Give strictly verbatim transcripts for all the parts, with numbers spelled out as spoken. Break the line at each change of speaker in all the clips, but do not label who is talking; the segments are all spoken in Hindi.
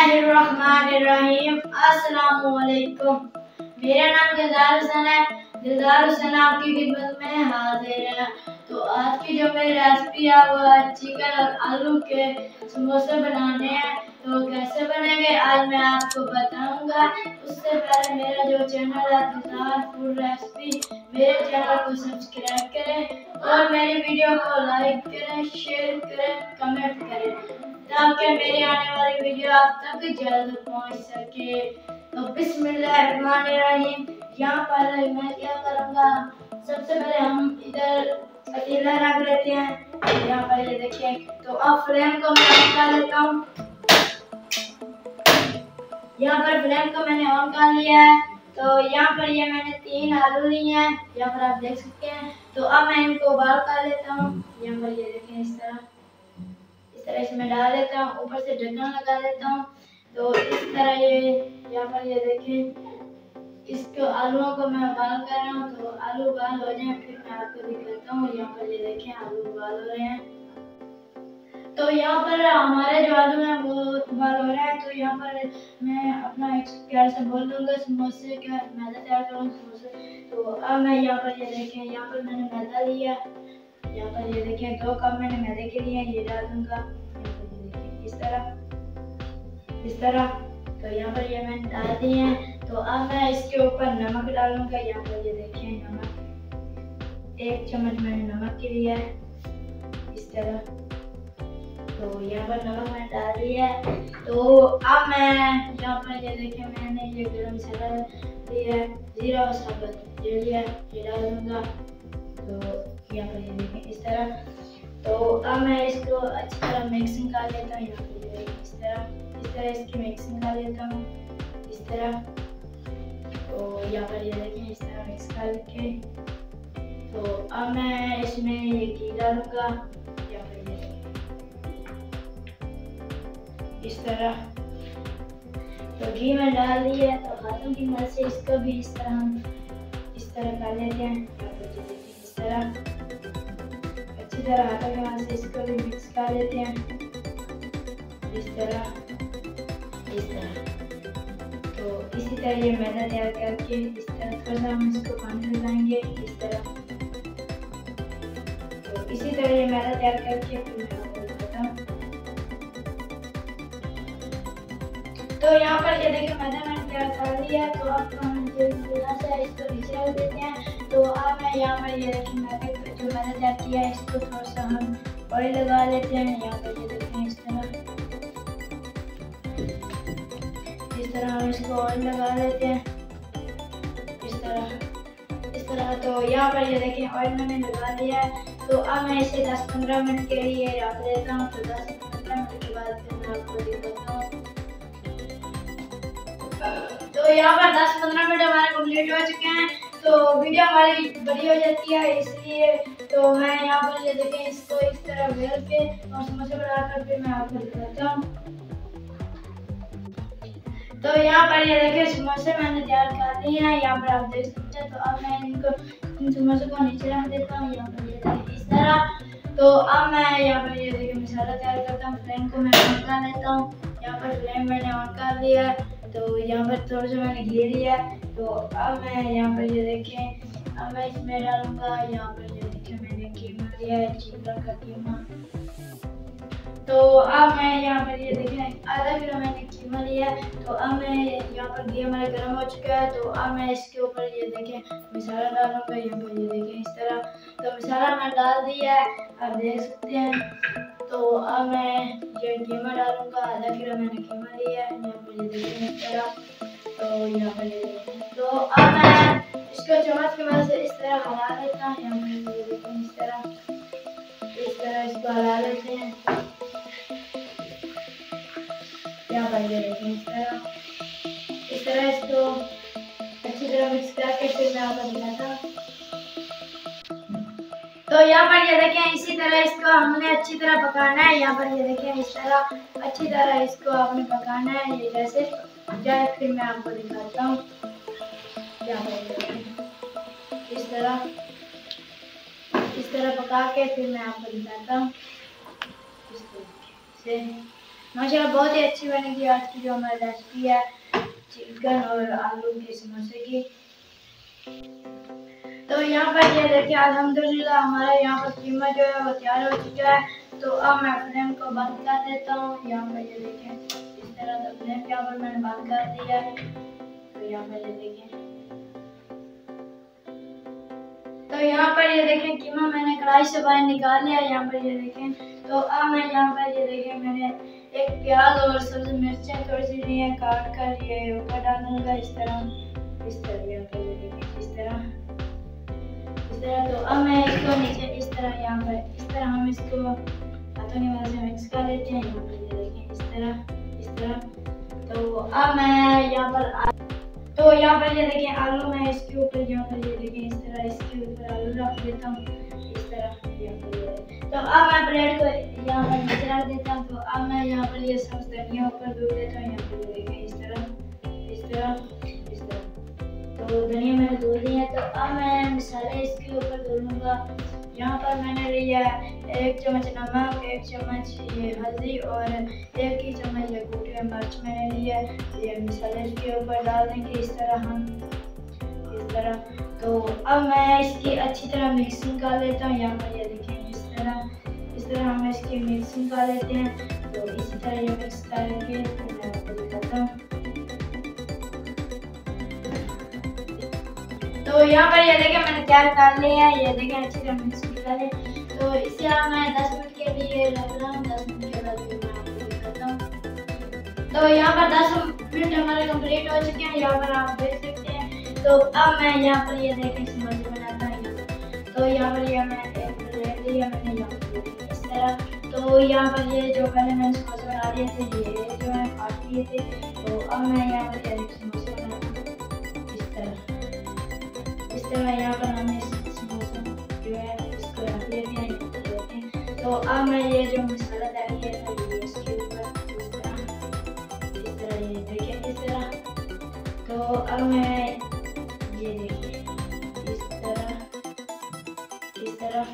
बिस्मिल्लाहिर्रहमानिर्रहीम। अस्सलामुअलैकुम। मेरा नाम दिलदार हुसैन है। दिलदार हुसैन आपकी खिदमत में हाजिर है। तो आज की जो मेरी रेसिपी है वो है चिकन और आलू के समोसे बनाने हैं। तो कैसे बनेंगे आज मैं आपको बताऊंगा। उससे पहले मेरा जो चैनल है दिलदार फूड रेसिपी, मेरे चैनल को सब्सक्राइब करें और मेरी वीडियो को लाइक करें, शेयर करें, कमेंट करें ताकि मेरी आने वाली वीडियो आप तक जल्द पहुंच सके। तो बिस्मिल्लाहिर्रहमानिर्रहीम। यहाँ पर मैं क्या करूँगा, सबसे पहले हम इधर पतीला रख लेते हैं। यहाँ पर ये देखिए, तो अब फ्लेम को मैं ऑन कर लेता हूँ। यहाँ पर फ्लेम को मैंने ऑन कर लिया है। तो यहाँ पर ये मैंने तीन आलू लिए हैं, यहाँ पर आप देख सकते हैं। तो अब मैं इनको उबाल कर लेता हूँ। यहाँ पर ये देखें, इस तरह इस तरह इसमें डाल लेता हूँ, ऊपर से ढक्कन लगा लेता हूँ। तो इस तरह ये यहाँ पर ये देखें, इसको आलूओं को मैं उबाल कर रहा हूँ। तो आलू उबाल हो जाए फिर मैं आपको दिखाता हूँ। यहाँ पर ये देखें, आलू उबाल हो रहे हैं। तो यहाँ पर हमारे जो आलू हैं वो उबाल हो रहे हैं। तो यहाँ पर मैं अपना एक प्यार से बोल दूंगा समोसे का मैदा तैयार करूँ समोसे। तो अब मैं यहाँ पर ये देखें, यहाँ पर मैंने मैदा लिया, यहाँ पर ये देखें दो कप मैंने मैदे के लिए ये डाल दूंगा। यहाँ पर ये देखें, इस तरह इस तरह तो यहाँ पर ये मैंने डाल दिए हैं। तो अब मैं इसके ऊपर नमक डालूंगा। यहाँ पर ये देखें, नमक एक चम्मच मैंने नमक के लिया है, इस तरह। तो यहाँ पर नमक मैंने डाल दिया है। तो अब मैं यहाँ पर ये देखें, मैंने ये गरम मसाला लिया है, जीरा और साबुत ये लिया ये डाल दूंगा। तो यहाँ पर ये देखें, इस तरह। तो अब मैं इसको अच्छी तरह मिक्सिंग कर लेता हूँ। यहाँ पर ये देखें, इस तरह इस तरह इसकी मिक्सिंग कर लेता हूँ, इस तरह। तो यहाँ पर ये देखें, इस तरह मिक्स करके तो अब मैं इसमें ये घी डालूंगा। यहाँ पर ये इस तरह तो घी में डाल दिया। तो हाथों की मदद से इसको भी इस तरह हम इस तरह कर लेते हैं। यहाँ पर ये देखें, इस तरह अच्छी तरह हाथों की मदद से इसको भी मिक्स कर लेते हैं, इस तरह इस तरह। तो इसी तरह ये मैदा तैयार करके इस तरह थोड़ा सा हम इसको पानी लगाएंगे, इस तरह। तो इसी तरह ये मैदा तैयार करके फिर मैं आपको बताता हूँ। तो यहाँ पर ये देखिए मैदा मैंने तैयार कर लिया। तो अब हम यहाँ से इसको नीचे रख देते हैं। तो अब मैं यहाँ पर ये देखिए मैदे जो मैदा तैयार किया है इसको थोड़ा सा हम ऑयल लगा लेते हैं। यहाँ पर ये देखें, इस तरह इस तरह हम इसको ऑयल लगा लेते हैं, इस तरह इस तरह। तो यहाँ पर ये देखें ऑयल मैंने लगा लिया है। तो अब मैं इसे दस पंद्रह मिनट के लिए रख देता हूँ। तो दस पंद्रह मिनट के बाद फिर मैं आपको दिखाता हूँ। तो यहाँ पर दस पंद्रह मिनट हमारे कंप्लीट हो चुके हैं। तो वीडियो हमारी बड़ी हो जाती है इसलिए। तो मैं यहाँ पर ये देखें, इसको इस तरह बेल के और समोसे बनाकर फिर मैं आपको दिखाता हूँ। तो यहाँ पर ये देखिए समोसे मैंने तैयार कर लिए हैं, यहाँ पर आप देख सकते हैं। तो अब मैं इनको इन समोसे को नीचे रख देता हूँ, यहाँ पर ये देखिए इस तरह। तो अब मैं यहाँ पर ये देखिए मसाला तैयार करता हूँ। फ्लेम को मैं ऑन कर लेता हूँ। यहाँ पर फ्लेम मैंने ऑन कर लिया है। तो यहाँ पर थोड़ा सा मैंने घी लिया। तो अब मैं यहाँ पर ये देखें, अब मैं इसमें डालूंगा। यहाँ पर ये देखिए मैंने कीमा लिया है, चिकन का कीमा। तो अब मैं यहाँ पर ये देखें आधा किलो मैंने कीमा लिया। तो अब मैं यहाँ पर घी हमारा गर्म हो चुका है। तो अब मैं इसके ऊपर ये देखें मसाला डालूंगा। यहाँ पर ये देखें इस तरह। तो मसाला मैं डाल दिया है, आप देख सकते हैं। तो अब मैं ये कीमा डालूंगा, आधा किलो मैंने कीमा लिया है। यहाँ पर ये देखें इस तरह। तो यहाँ पर ये देखें, तो अब मैं इसको चम्मच की मदद से इस तरह हिला लेता हूँ। यहाँ पर ये देखें इस तरह इस तरह इसको हिला लेते हैं। यहाँ पर ये देखें इस तरह इस तरह इसको अच्छी तरह मिक्स करके फिर मैं आपको दिखाता हूँ। तो यहाँ पर ये देखें, इसी तरह इसको हमने अच्छी तरह पकाना है। यहाँ पर ये देखें इस तरह अच्छी तरह इसको आपने पकाना है, ये जैसे जाए फिर मैं आपको दिखाता हूँ। यहाँ पर ये देखें इस तरह इस तरह पका के फिर मैं आपको दिखाता हूँ। इस तरीके से माशाल्लाह बहुत ही अच्छी बनेगी आज की जो हमारी रेसिपी है चिकन और आलू के समोसे की। तो यहाँ पर ये देखिए अल्हम्दुलिल्लाह हमारा यहाँ पर कीमा जो है वो तैयार हो चुका है। तो अब मैं फ्लेम को बंद कर देता हूँ। यहाँ पर ये देखें इस तरह का फ्लेम यहाँ पर मैंने बंद कर दिया है। तो यहाँ पर ये देखें तो यहाँ पर ये देखें कीमा मैंने कढ़ाई से बाहर निकाल लिया। यहाँ पर ये देखें तो अब मैं यहाँ पर ये देखें मैंने एक प्याज और सब्जी मिर्चें थोड़ी सी ली है काट कर ये ऊपर डालूंगा इस तरह इस तरह यहाँ पर ये देखें इस तरह इस तरह। तो अब मैं इसको नीचे इस तरह यहाँ पर इस तरह हम इसको हाथों की मदद से मिक्स कर लेते हैं। यहाँ पर ये देखें इस तरह इस तरह। तो अब मैं यहाँ पर तो यहाँ पर ये देखें आलू मैं इसके ऊपर यहाँ पर ये देखें इस तरह इसके ऊपर आलू रख देता हूँ इस तरह यहाँ पर ये। तो अब मैं ब्रेड को यहाँ पर नीचे रख देता हूँ। तो अब मैं यहाँ पर ये सब धनिया ऊपर धो देता हूँ। यहाँ पर ये देखें इस तरह इस तरह इस तरह। तो धनिया मैंने धो दिया है। तो अब मैं मसाले इसके ऊपर धो लूँगा। यहाँ पर मैंने लिया एक चम्मच नमक एक चम्मच ये हल्दी और एक ही चम्मच ये कूटी हुई मिर्च मैंने लिया। ये मसाले इसके ऊपर डाल देंगे इस तरह हम इस तरह। तो अब मैं इसकी अच्छी तरह मिक्सिंग कर लेता हूँ। यहाँ पर ये देखें इस तरह इस तरह हम इसकी मिक्सिंग कर लेते हैं। तो इसी तरह ये मिक्स करेंगे। तो मैं आपको दिखाता हूँ। तो यहाँ पर ये देखें मैंने तैयार कर लिया है। ये देखें अच्छी तरह मिक्स कर ले। तो इसे अब मैं दस मिनट के लिए रख रहा हूँ। दस मिनट के बाद मैं आपको दिखाता हूँ। तो यहाँ पर दस मिनट हमारे कंप्लीट हो चुके हैं। यहाँ पर आप देख सकते हैं। तो अब मैं यहाँ पर ये देखें समोसे बनाता हूँ। तो यहाँ पर ये मैं एक प्लेट लिया मैंने यहाँ पर इस तरह। तो यहाँ पर ये जो पहले मैंने समोसे बना लिए थे ये जो है काट लिए थे। तो अब मैं यहाँ पर ये समोसे बनाता हूँ इस तरह इस तरह। यहाँ पर हमने समोसा जो है इसको रख लेते हैं लेते हैं। तो अब मैं ये जो मसाला डाल दिया था ये इसके ऊपर इस तरह इस तरह ये देखिए इस तरह। तो अब मैं ये देखिए इस तरह इस तरह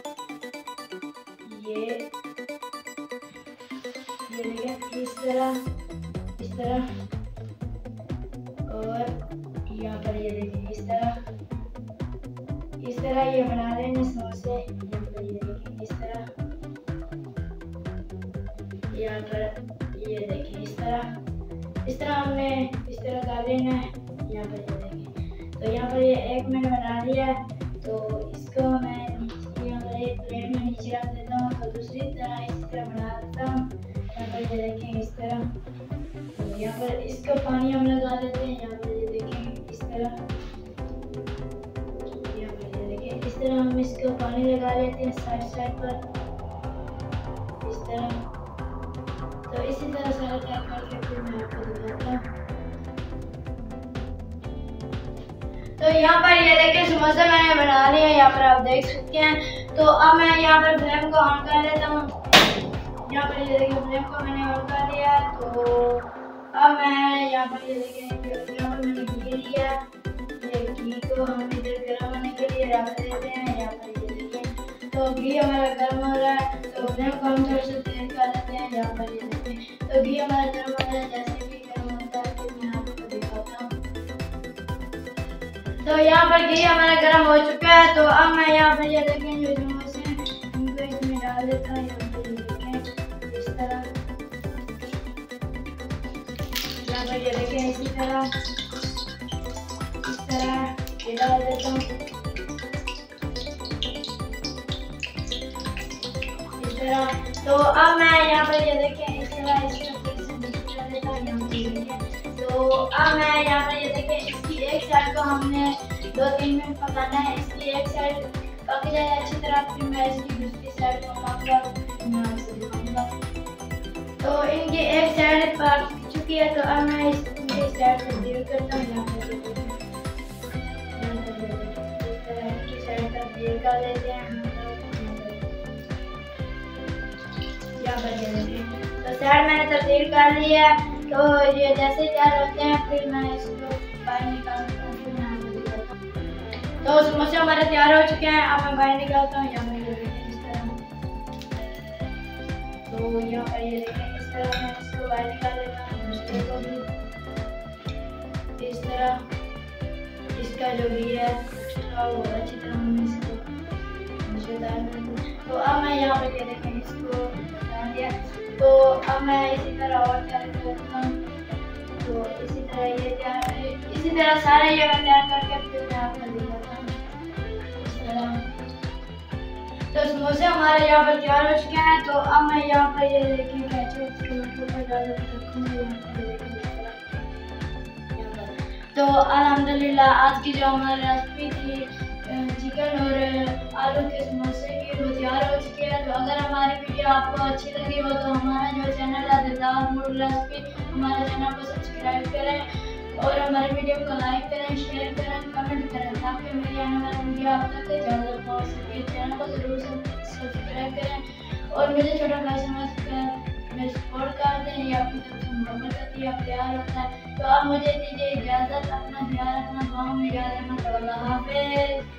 ये ये देखिए इस तरह इस तरह। और यहाँ पर ये देखिए इस तरह इस तरह ये बना लेंगे समोसे। यहाँ पर ये देखिए इस तरह यहाँ पर ये देखिए इस तरह इस तरह हमने इस तरह कर लेना है। यहाँ पर ये देखिए तो यहाँ पर ये एक मैंने बना लिया है। तो इसको मैं यहाँ पर एक प्लेट में नीचे रख देता हूँ। तो दूसरी तरह इस तरह बना देता हूँ। यहाँ पर ये देखें इस तरह। तो यहाँ पर इसको पानी हम लगा देते हैं। यहाँ पर ये देखें इस तरह इस तरह हम इसको पानी लगा लेते हैं साइड साइड पर इस तरह। तो इसी तरह सारा तैयार करके फिर मैं आपको दिखाता हूँ। तो यहाँ पर ये देखिए समोसा मैंने बना लिया। यहाँ पर आप देख सकते हैं। तो अब मैं यहाँ पर फ्लेम को ऑन कर लेता हूँ। यहाँ पर ये देखिए फ्लेम को मैंने ऑन कर लिया। तो अब मैं यहाँ पर ये देखिए यहाँ पर मैंने घी लिया। ये घी को हम इधर गर्म होने के लिए रख देते हैं। यहाँ पर ये देखिए तो घी हमारा गर्म हो रहा है। तो फ्लेम को हम थोड़ा सा तेज कर लेते हैं। यहाँ पर ये देखिए तो घी हमारा गर्म हो रहा है। जैसे कि गर्म होता है फिर मैं आपको दिखाता हूँ। तो यहाँ पर घी हमारा गर्म हो चुका है। तो अब मैं यहाँ पर ये देखें जो समोसे हैं उनको इसमें डाल देता हूँ। यहाँ पर ये देखें इस तरह यहाँ पर ये देखें इसी तरह इस तरह ये डाल देता हूँ इस तरह। तो अब मैं यहाँ पर ये देखें इस तरह इसको फिर से मिक्स कर देता हूँ। यहाँ पर देखें तो अब मैं यहाँ पर ये देखें इसकी एक साइड को हमने दो तीन मिनट पकाना है। इसकी एक साइड पक जाए अच्छी तरह फिर मैं इसकी दूसरी साइड पकाऊंगा मैं आपको दिखाऊंगा। तो इनकी एक साइड पक चुकी है। तो अब मैं इसकी साइड तब्दील करता हूँ। यहाँ पर तब्दील कर लेते हैं। यहाँ पर ये देखिए तो साइड मैंने तब्दील कर लिया है। तो ये जैसे तैयार होते हैं फिर मैं इसको बाहर निकालता हूँ। फिर मैं आपको दिखाता हूँ। तो समोसे हमारे तैयार हो चुके हैं। अब मैं बाहर निकालता हूँ। यहाँ पर ये देखिए इस तरह। तो यहाँ पर ये देखिए तरह मैं इसको वाइट कर लेता हूँ। दूसरे को भी इस तरह इसका जो भी है एक्स्ट्रा वो अच्छी तरह हम इसको मशेदार कर दें। तो अब मैं यहाँ पे क्या देखें इसको डाल दिया। तो अब मैं इसी तरह और तैयार करता हूँ। तो इसी तरह ये तैयार इसी तरह सारे ये मैं तैयार करके फिर मैं आपको दिखाता हूँ इस तरह। तो समोसे हमारे यहाँ पर तैयार हो चुके हैं। तो अब मैं यहाँ पर ये देखें केचप के ऊपर डाल रखूँगी यहाँ पर देखें इस तरह यहाँ पर। तो अल्हम्दुलिल्लाह आज की जो हमारी रेसिपी थी चिकन और आलू के समोसे की वो तैयार हो चुकी है। तो अगर हमारी वीडियो आपको अच्छी लगी हो तो हमारा जो चैनल है दिलदार फूड रेसिपी हमारे चैनल को सब्सक्राइब करें और हमारे वीडियो को लाइक करें, शेयर करें, कमेंट करें ताकि मेरी आने वाली वीडियो आप तक ज़्यादा पहुँच सके। चैनल को ज़रूर सब्सक्राइब करें और मुझे छोटा भाई समझ कर मेरे सपोर्ट कर दें। ये अपनी तरफ से मोहब्बत होती है, प्यार होता है। तो आप मुझे दीजिए इजाज़त, अपना ध्यान रखना, दुआओं में याद रखना। अल्लाह हाफ़िज़।